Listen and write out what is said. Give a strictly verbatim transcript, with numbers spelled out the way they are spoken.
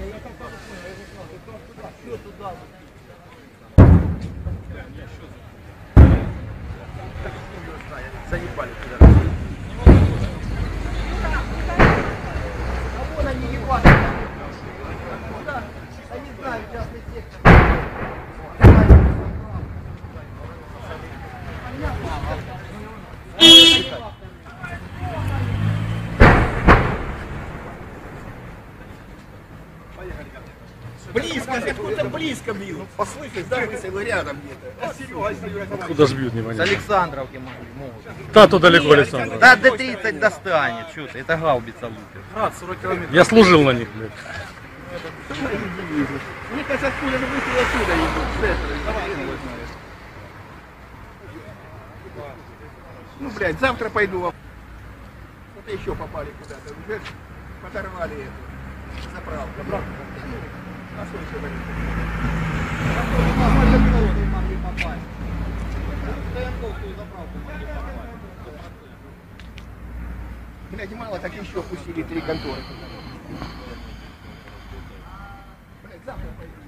Заебали туда. А вон они ебали. Куда? Я не знаю, частный сектор. Близко, откуда близко бил. Ну, послышишь, да, выстрелы рядом где-то. Откуда ж бьют, С непонятно. Александровки могут. Да, то далеко Александр. Да, до тридцать достанет, что ты, это гаубица лупит. Я служил на них, блядь. Мне кажется, откуда же выстрелы отсюда идут, с этого. Ну, блядь, завтра пойду. Вот еще попали куда-то, уже подорвали эту заправку. Заправку? А что еще говорит? Могли попасть. Блядь, мало, так еще пустили три конторы. Блядь, завтра пойду.